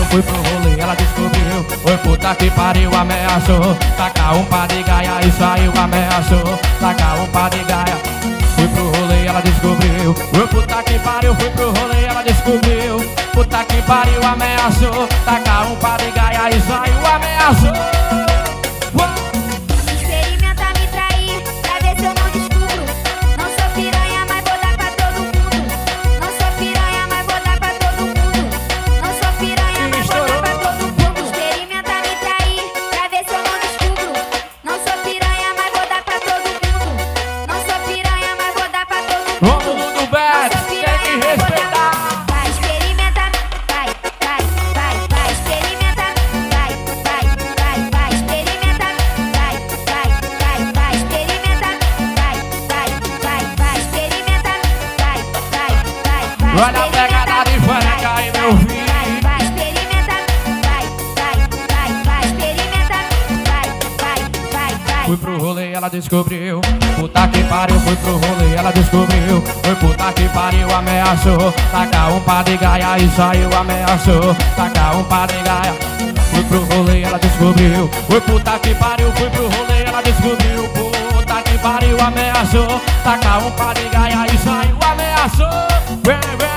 fui pro rolê, ela descobriu. Oi, puta que pariu, ameaçou. Tacar um pá de gaia e saiu, ameaçou. Tacar um pá de gaia. Fui pro rolê, ela descobriu. Oi, puta que pariu, fui pro rolê, ela descobriu. Puta que pariu, ameaçou. Tacar um pá de gaia e saiu, ameaçou. Experimenta me trair, pra ver se eu não descubro. Não sou piranha, mas vou dar pra todo mundo. Não sou piranha, mas vou dar pra todo mundo. Não sou piranha, mas vou dar pra todo mundo. Experimenta me trair, pra ver se eu não descubro. Não sou piranha, mas vou dar pra todo mundo. Não sou piranha, mas vou dar pra todo mundo. Vamos no Bets, tem que respeitar. Vai, experimenta, vai, vai, vai, vai, experimenta, vai, vai, vai, vai, experimenta, vai, vai, vai, vai, experimenta, vai, vai, vai, vai, experimenta, vai, vai, vai, vai. Olha a pegada de funk aí, meu filho. Vai, experimenta, vai, vai, vai, vai, experimenta, vai, vai, vai, vai. Fui pro rolê, ela descobriu. Puta que pariu, fui pro rolê, ela descobriu. Foi puta que pariu, ameaçou. Tacar um pá de gaia e saiu, ameaçou. Tacar um pá de gaia. Fui pro rolê, ela descobriu. Foi puta que pariu, fui pro rolê, ela descobriu. Puta que pariu, ameaçou. Tacar um pá de gaia e saiu, ameaçou. Vem, vem.